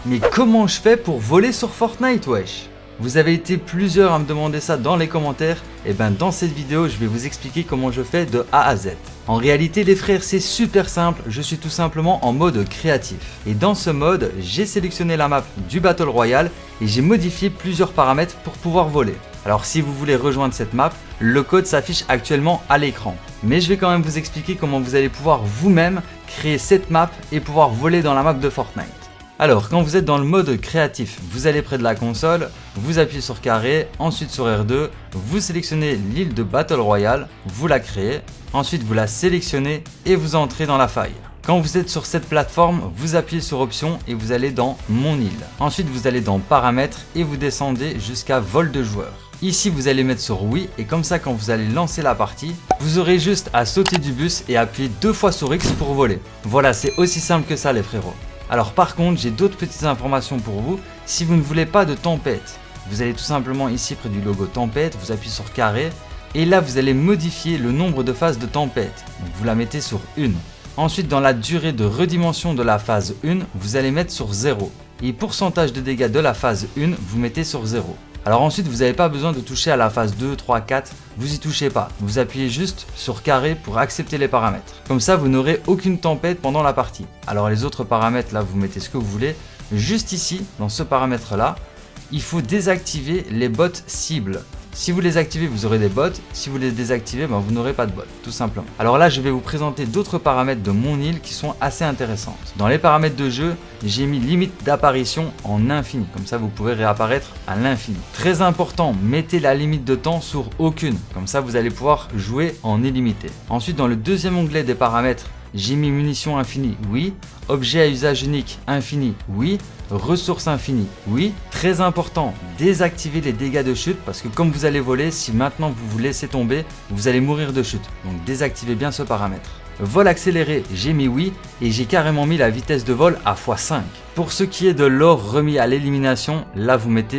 Mais comment je fais pour voler sur Fortnite, wesh? Vous avez été plusieurs à me demander ça dans les commentaires, et ben dans cette vidéo je vais vous expliquer comment je fais de A à Z. En réalité les frères, c'est super simple, je suis tout simplement en mode créatif. Et dans ce mode, j'ai sélectionné la map du Battle Royale et j'ai modifié plusieurs paramètres pour pouvoir voler. Alors si vous voulez rejoindre cette map, le code s'affiche actuellement à l'écran. Mais je vais quand même vous expliquer comment vous allez pouvoir vous-même créer cette map et pouvoir voler dans la map de Fortnite. Alors quand vous êtes dans le mode créatif, vous allez près de la console, vous appuyez sur carré, ensuite sur R2, vous sélectionnez l'île de Battle Royale, vous la créez, ensuite vous la sélectionnez et vous entrez dans la faille. Quand vous êtes sur cette plateforme, vous appuyez sur option et vous allez dans mon île. Ensuite vous allez dans paramètres et vous descendez jusqu'à vol de joueur. Ici vous allez mettre sur oui et comme ça quand vous allez lancer la partie, vous aurez juste à sauter du bus et appuyer 2 fois sur X pour voler. Voilà, c'est aussi simple que ça les frérots. Alors par contre, j'ai d'autres petites informations pour vous. Si vous ne voulez pas de tempête, vous allez tout simplement ici près du logo tempête, vous appuyez sur carré et là vous allez modifier le nombre de phases de tempête. Donc, vous la mettez sur 1. Ensuite dans la durée de redimension de la phase 1, vous allez mettre sur 0. Et pourcentage de dégâts de la phase 1, vous mettez sur 0. Alors ensuite vous n'avez pas besoin de toucher à la phase 2, 3, 4, vous y touchez pas. Vous appuyez juste sur carré pour accepter les paramètres. Comme ça vous n'aurez aucune tempête pendant la partie. Alors les autres paramètres là vous mettez ce que vous voulez. Juste ici dans ce paramètre là, il faut désactiver les bots cibles. Si vous les activez, vous aurez des bots. Si vous les désactivez, ben, vous n'aurez pas de bots, tout simplement. Alors là, je vais vous présenter d'autres paramètres de mon île qui sont assez intéressantes. Dans les paramètres de jeu, j'ai mis limite d'apparition en infini. Comme ça, vous pouvez réapparaître à l'infini. Très important, mettez la limite de temps sur aucune. Comme ça, vous allez pouvoir jouer en illimité. Ensuite, dans le deuxième onglet des paramètres, j'ai mis munitions infinies, oui. Objet à usage unique, infini, oui. Ressources infinies, oui. Très important, désactiver les dégâts de chute parce que comme vous allez voler, si maintenant vous vous laissez tomber, vous allez mourir de chute. Donc désactivez bien ce paramètre. Vol accéléré, j'ai mis oui et j'ai carrément mis la vitesse de vol à x5. Pour ce qui est de l'or remis à l'élimination, là vous mettez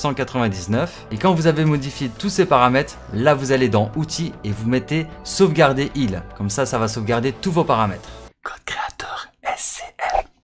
999. Et quand vous avez modifié tous ces paramètres, là vous allez dans outils et vous mettez sauvegarder île. Comme ça, ça va sauvegarder tous vos paramètres. Code créatif.